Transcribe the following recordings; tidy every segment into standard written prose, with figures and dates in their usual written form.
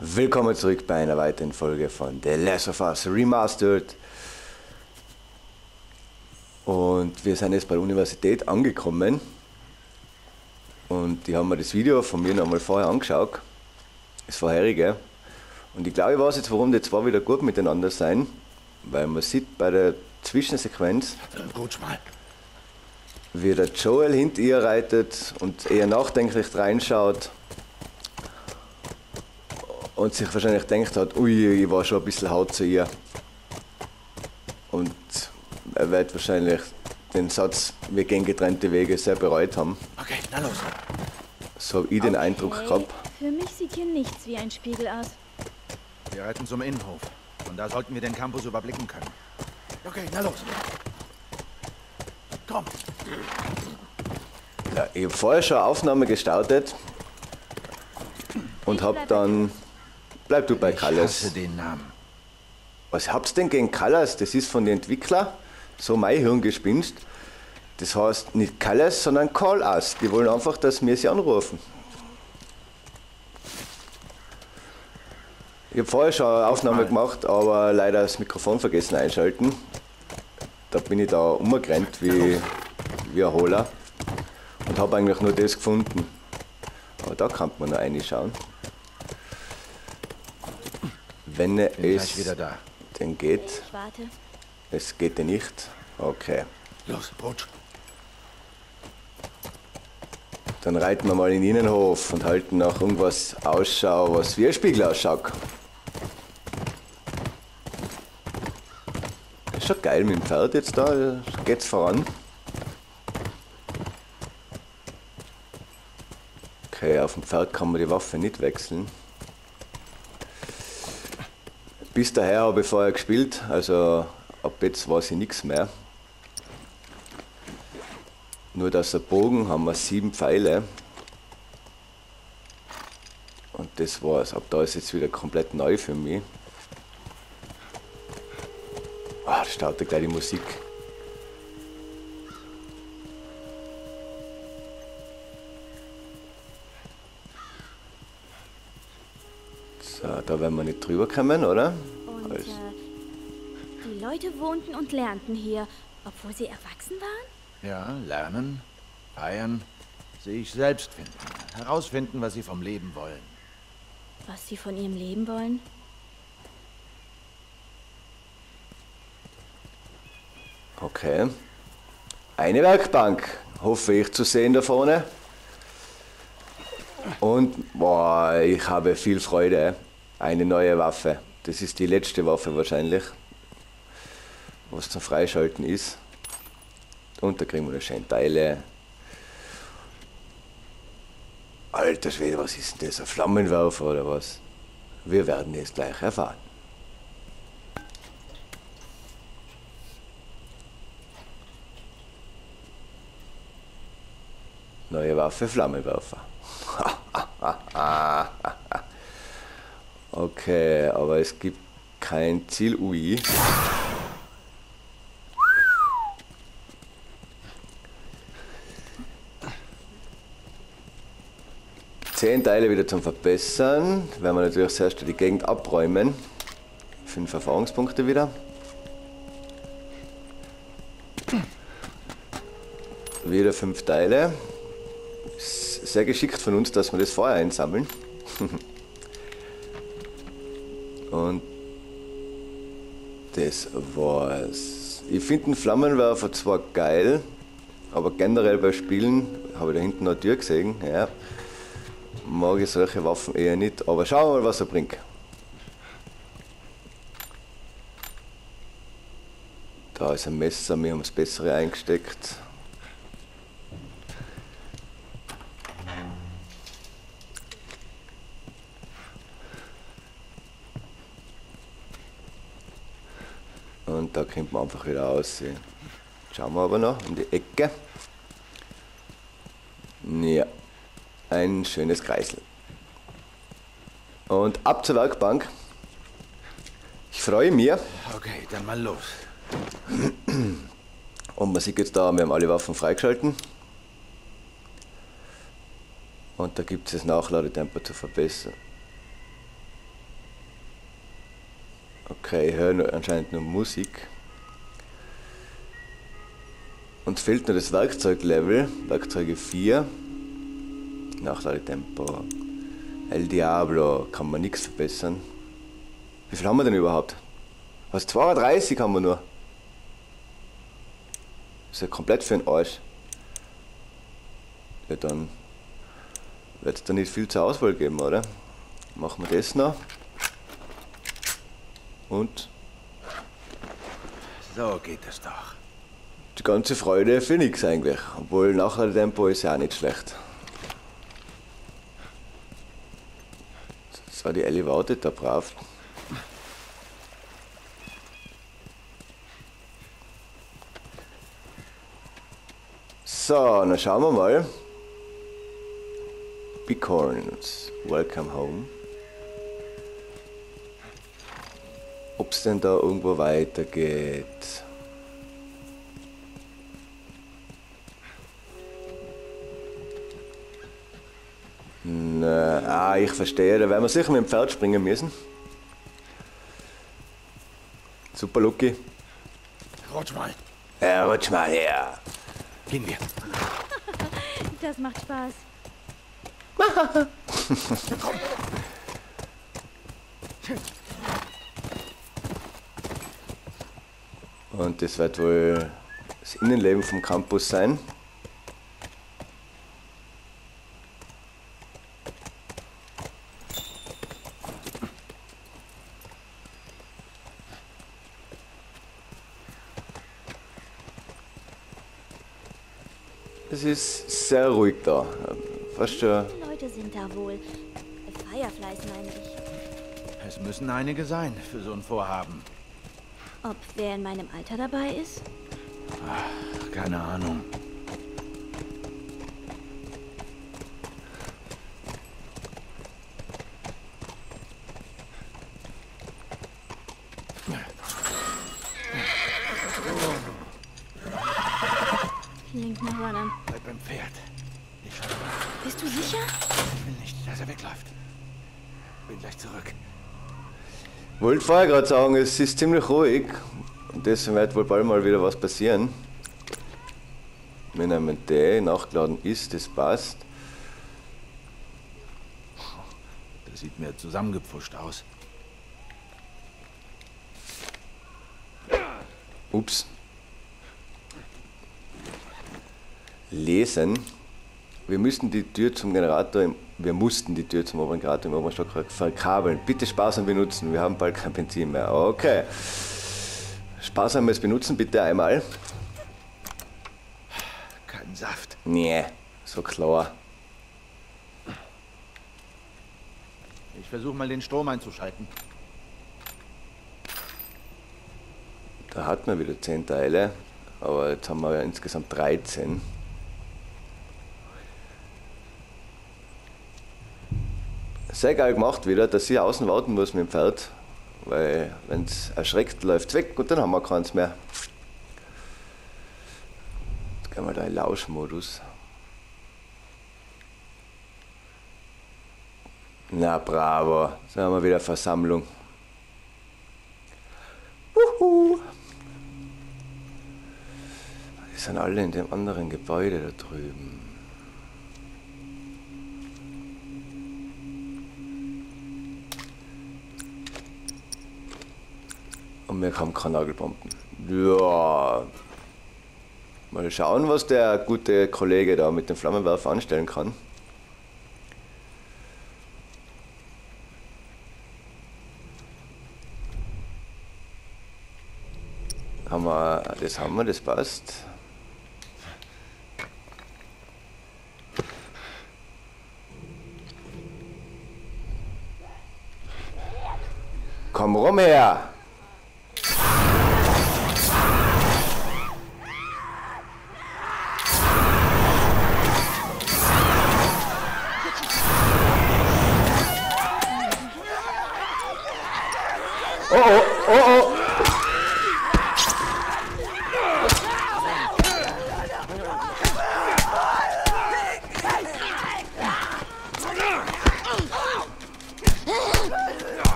Willkommen zurück bei einer weiteren Folge von The Last of Us Remastered. Und wir sind jetzt bei der Universität angekommen. Und die haben mir das Video von mir nochmal vorher angeschaut. Das vorherige. Und ich glaube, ich weiß jetzt, warum die zwei wieder gut miteinander sein. Weil man sieht bei der Zwischensequenz, wie der Joel hinter ihr reitet und eher nachdenklich reinschaut. Und sich wahrscheinlich gedacht hat, ui, ich war schon ein bisschen hart zu ihr. Und er wird wahrscheinlich den Satz, wir gehen getrennte Wege, sehr bereut haben. Okay, na los. So habe ich den Eindruck gehabt. Für mich sieht hier nichts wie ein Spiegel aus. Wir reiten zum Innenhof. Von da sollten wir den Campus überblicken können. Okay, na los. Komm. Ja, ich habe vorher schon eine Aufnahme gestartet und habe dann... Bleib du bei Ich Callas. hasse den Namen. Was habt's denn gegen Callas? Das ist von den Entwicklern so mein Hirngespinst. Das heißt nicht Callas, sondern Call Us. Die wollen einfach, dass wir sie anrufen. Ich habe vorher schon eine Aufnahme gemacht, aber leider das Mikrofon vergessen einschalten. Da bin ich da umgerannt wie ein Hohler und habe eigentlich nur das gefunden. Aber da kann man noch reinschauen. Wenn Bin es gleich wieder da. denn geht. Ich warte. Es geht ja nicht. Okay. Los, rutsch. Dann reiten wir mal in den Innenhof und halten nach irgendwas Ausschau, was wie ein Spiegel ausschaut. Ist schon geil mit dem Pferd jetzt da, geht's voran. Okay, auf dem Pferd kann man die Waffe nicht wechseln. Bis daher habe ich vorher gespielt, also ab jetzt weiß ich nichts mehr. Nur dass der Bogen haben wir 7 Pfeile. Und das war's. Ab da ist jetzt wieder komplett neu für mich. Ah, da startet gleich die Musik. So, da werden wir nicht drüber kommen, oder? Und die Leute wohnten und lernten hier, obwohl sie erwachsen waren? Ja, lernen, feiern, sich selbst finden. Herausfinden, was sie vom Leben wollen. Was sie von ihrem Leben wollen? Okay. Eine Werkbank, hoffe ich zu sehen da vorne. Und boah, ich habe viel Freude. Eine neue Waffe. Das ist die letzte Waffe wahrscheinlich, was zum Freischalten ist. Und da kriegen wir noch schön Teile. Alter Schwede, was ist denn das? Ein Flammenwerfer oder was? Wir werden es gleich erfahren. Neue Waffe, Flammenwerfer. Okay, aber es gibt kein Ziel-UI. Zehn Teile wieder zum Verbessern. Werden wir natürlich zuerst die Gegend abräumen. 5 Erfahrungspunkte wieder. Wieder 5 Teile. Sehr geschickt von uns, dass wir das vorher einsammeln. Und das war's. Ich finde den Flammenwerfer zwar geil, aber generell bei Spielen, habe ich da hinten noch eine Tür gesehen, ja, mag ich solche Waffen eher nicht, aber schauen wir mal, was er bringt. Da ist ein Messer, wir haben das Bessere eingesteckt. Und da kommt man einfach wieder aussehen. Schauen wir aber noch um die Ecke. Ja, ein schönes Kreisel. Und ab zur Werkbank. Ich freue mich. Okay, dann mal los. Und man sieht jetzt da, wir haben alle Waffen freigeschalten. Und da gibt es das Nachladetempo zu verbessern. Okay, ich höre anscheinend nur Musik. Uns fehlt nur das Werkzeuglevel, Werkzeuge 4. Nachladetempo. El Diablo, kann man nichts verbessern. Wie viel haben wir denn überhaupt? Was, 32 haben wir nur? Das ist ja komplett für den Arsch. Ja, dann wird es da nicht viel zur Auswahl geben, oder? Machen wir das noch. Und So geht es doch. die ganze Freude für nichts eigentlich. Obwohl Nachladetempo ist ja auch nicht schlecht. So, die Ellie wartet da brav. So, dann schauen wir mal. Bighorns, welcome home. Ob es denn da irgendwo weitergeht. Na, ich verstehe, da werden wir sicher mit dem Pferd springen müssen. Super, Lucky. Rutsch mal. Ja, rutsch mal her. Gehen wir. Das macht Spaß. Und das wird wohl das Innenleben vom Campus sein. Es ist sehr ruhig da. Fast schon. Die Leute sind da wohl. Fireflies meine ich. Es müssen einige sein für so ein Vorhaben. Ob wer in meinem Alter dabei ist? Keine Ahnung. Klingt nach Runnern. Bleib beim Pferd. Ich schau mal. Bist du sicher? Ich will nicht, dass er wegläuft. Bin gleich zurück. Wollte vorher gerade sagen, es ist ziemlich ruhig. Und deswegen wird wohl bald mal wieder was passieren. Wir nehmen den, nachgeladen ist, das passt. Das sieht mir zusammengepfuscht aus. Ups. Lesen. Wir mussten die Tür zum oberen Generator im oberen Stockwerk verkabeln. Bitte sparsam benutzen, wir haben bald kein Benzin mehr. Okay. Sparsames Benutzen bitte einmal. Kein Saft. Nee, so klar. Ich versuche mal den Strom einzuschalten. Da hatten wir wieder 10 Teile, aber jetzt haben wir ja insgesamt 13. Sehr geil gemacht wieder, dass ich außen warten muss mit dem Pferd, weil wenn es erschreckt, läuft es weg und dann haben wir keins mehr. Jetzt gehen wir da in Lauschmodus. Na bravo, so haben wir wieder Versammlung. Wuhu. Die sind alle in dem anderen Gebäude da drüben. Und wir haben keine Nagelbomben. Ja. Mal schauen, was der gute Kollege da mit dem Flammenwerfer anstellen kann. Das passt. Komm rum her! Oh oh, oh oh!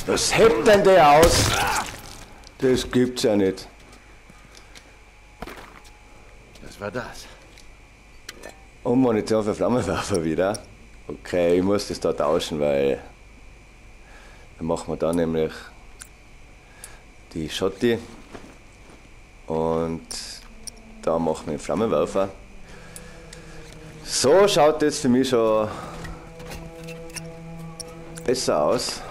Was hebt denn der aus? Das gibt's ja nicht. Was war das? Und Munition für Flammenwerfer wieder. Okay, ich muss das da tauschen, weil dann machen wir da nämlich die Schotti und da machen wir den Flammenwerfer. So schaut das für mich schon besser aus.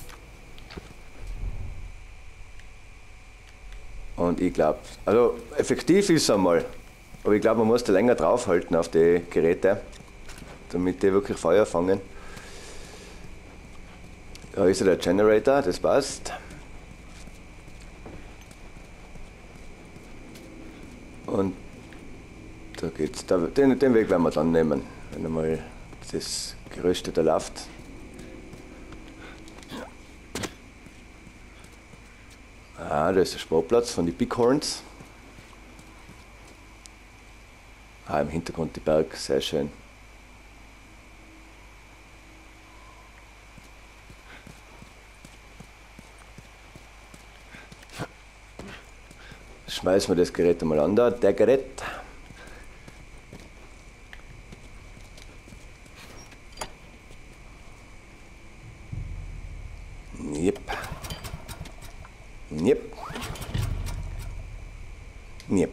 Und ich glaube, also effektiv ist es einmal, aber ich glaube, man muss da länger draufhalten auf die Geräte, damit die wirklich Feuer fangen. Da ist ja der Generator, das passt. Und da geht's. Den Weg werden wir dann nehmen, wenn einmal das Gerüst da läuft. Ah, da ist der Sportplatz von den Bighorns. Ah, im Hintergrund die Berg, sehr schön. Schmeißen wir das Gerät einmal an da, der Gerät. Yep. Yep. Yep.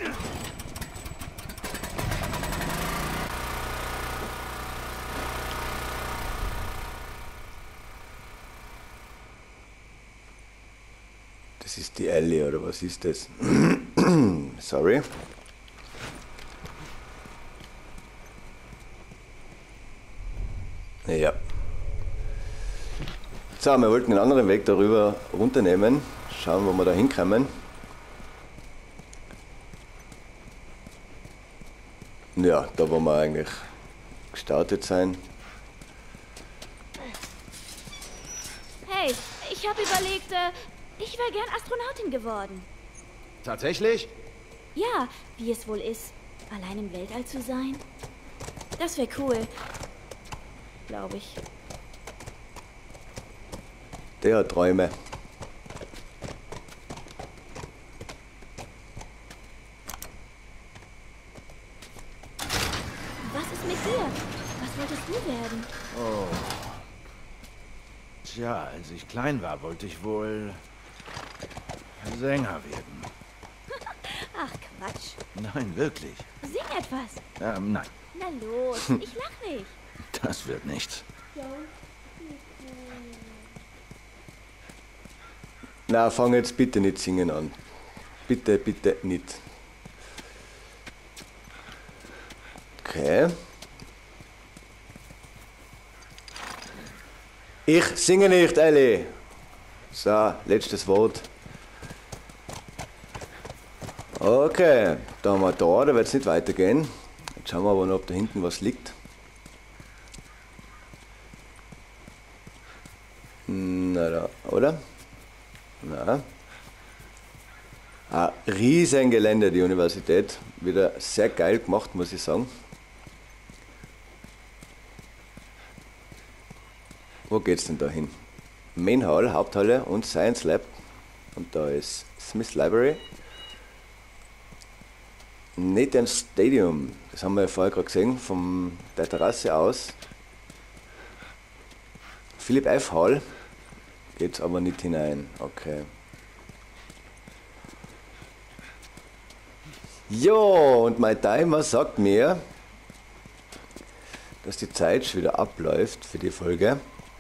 Das ist die Ellie, oder was ist das? Sorry. Ja. So, wir wollten einen anderen Weg darüber runternehmen. Schauen, wo wir da hinkommen. Ja, da wo wir eigentlich gestartet sein. Hey, ich habe überlegt, ich wäre gern Astronautin geworden. Tatsächlich? Ja, wie es wohl ist, allein im Weltall zu sein. Das wäre cool. Glaube ich. Der hat Träume. Was ist mit dir? Was wolltest du werden? Oh. Tja, als ich klein war, wollte ich wohl Sänger werden. Ach, Quatsch. Nein, wirklich. Sing etwas. Nein, Na los, ich lach nicht. das wird nichts. Na, fang jetzt bitte nicht singen an. Bitte, bitte nicht. Okay. Ich singe nicht, Ellie. So, letztes Wort. Okay, da haben wir da wird es nicht weitergehen. Jetzt schauen wir aber noch, ob da hinten was liegt. Na da, oder? Na. Ein riesen Gelände, die Universität. Wieder sehr geil gemacht, muss ich sagen. Wo geht's denn da hin? Main Hall, Haupthalle und Science Lab. Und da ist Smith Library. Nathan Stadium, das haben wir ja vorher gerade gesehen, von der Terrasse aus. Philipp F. Hall, geht's aber nicht hinein, okay. Jo, und mein Timer sagt mir, dass die Zeit schon wieder abläuft für die Folge.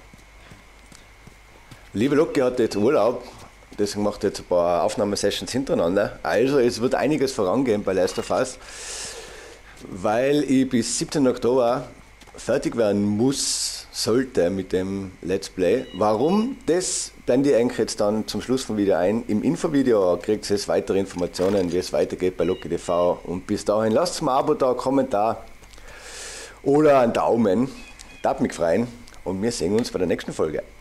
Liebe Lucky hat jetzt Urlaub, deswegen macht er jetzt ein paar Aufnahmesessions hintereinander. Also es wird einiges vorangehen bei Last of Us, weil ich bis 17. Oktober fertig werden sollte mit dem Let's Play. Warum? Das blende ich eigentlich jetzt dann zum Schluss vom Video ein. Im Infovideo kriegt ihr weitere Informationen, wie es weitergeht bei Lucky TV. Und bis dahin lasst mir ein Abo da, einen Kommentar oder einen Daumen. Das mich freuen und wir sehen uns bei der nächsten Folge.